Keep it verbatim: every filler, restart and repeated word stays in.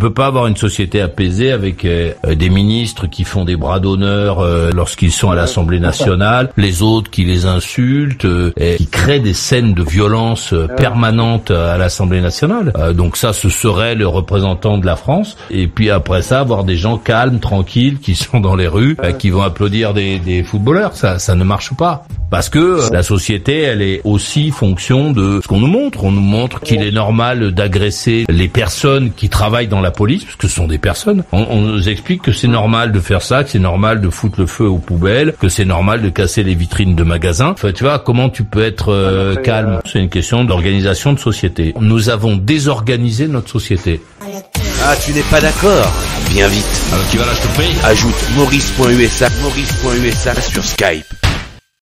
peux pas avoir une société apaisée avec euh, des ministres qui font des bras d'honneur euh, lorsqu'ils sont à l'Assemblée nationale, les autres qui les insultent, euh, et qui créent des scènes de violence euh, permanentes à l'Assemblée nationale. Euh, donc ça, ce serait le représentant de la France. Et puis après ça, avoir des gens calmes, tranquilles, qui sont dans les rues, euh, qui vont applaudir des, des footballeurs. Ça, ça ne marche pas. Parce que euh, la société, elle est aussi fonction de ce qu'on nous montre. On nous montre qu'il est normal d'agresser les personnes qui travaillent dans la police, parce que ce sont des personnes. On, on nous explique que c'est normal de faire ça, que c'est normal de foutre le feu aux poubelles, que c'est normal de casser les vitrines de magasins. Enfin, tu vois, comment tu peux être euh, calme? C'est une question d'organisation de société. Nous avons désorganisé notre société. Ah, tu n'es pas d'accord? Viens vite. Alors, tu vas là, je te prie. Ajoute maurice point u s a, maurice point u s a sur Skype.